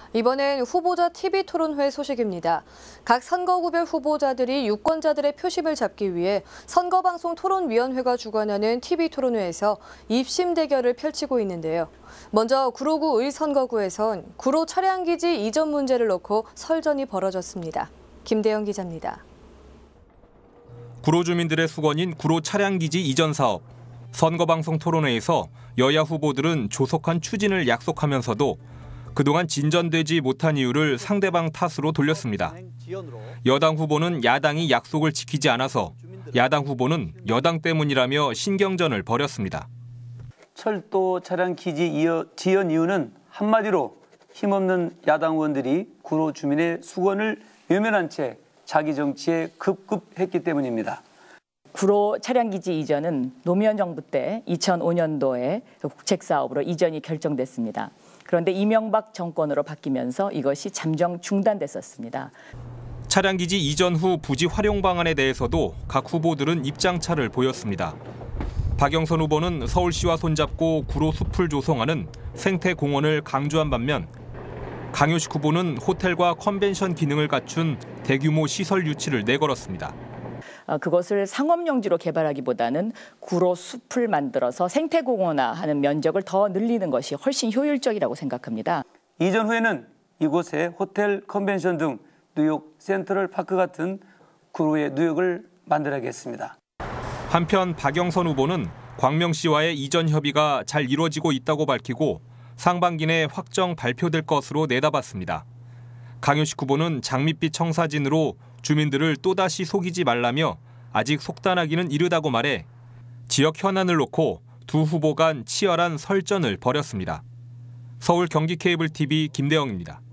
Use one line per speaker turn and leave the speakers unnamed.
이번엔 후보자 TV토론회 소식입니다. 각 선거구별 후보자들이 유권자들의 표심을 잡기 위해 선거방송토론위원회가 주관하는 TV토론회에서 입심 대결을 펼치고 있는데요. 먼저 구로구 의선거구에선 구로 차량기지 이전 문제를 놓고 설전이 벌어졌습니다. 김대영 기자입니다.
구로 주민들의 수건인 구로 차량기지 이전 사업. 선거방송 토론회에서 여야 후보들은 조속한 추진을 약속하면서도 그동안 진전되지 못한 이유를 상대방 탓으로 돌렸습니다. 여당 후보는 야당이 약속을 지키지 않아서, 야당 후보는 여당 때문이라며 신경전을 벌였습니다.
철도 차량 기지 지연 이유는 한마디로 힘없는 야당 의원들이 구로 주민의 수건을 외면한 채 자기 정치에 급급했기 때문입니다.
구로 차량기지 이전은 노무현 정부 때 2005년도에 국책사업으로 이전이 결정됐습니다. 그런데 이명박 정권으로 바뀌면서 이것이 잠정 중단됐었습니다.
차량기지 이전 후 부지 활용 방안에 대해서도 각 후보들은 입장차를 보였습니다. 박영선 후보는 서울시와 손잡고 구로 숲을 조성하는 생태공원을 강조한 반면 강효식 후보는 호텔과 컨벤션 기능을 갖춘 대규모 시설 유치를 내걸었습니다.
그것을 상업용지로 개발하기보다는 구로 숲을 만들어서 생태공원화하는 면적을 더 늘리는 것이 훨씬 효율적이라고 생각합니다.
이전 후에는 이곳에 호텔, 컨벤션 등 뉴욕 센트럴 파크 같은 구로의 뉴욕을 만들어야겠습니다.
한편 박영선 후보는 광명시와의 이전 협의가 잘 이루어지고 있다고 밝히고 상반기 내 확정 발표될 것으로 내다봤습니다. 강효식 후보는 장밋빛 청사진으로 주민들을 또다시 속이지 말라며 아직 속단하기는 이르다고 말해 지역 현안을 놓고 두 후보 간 치열한 설전을 벌였습니다. 서울 경기 케이블 TV 김대영입니다.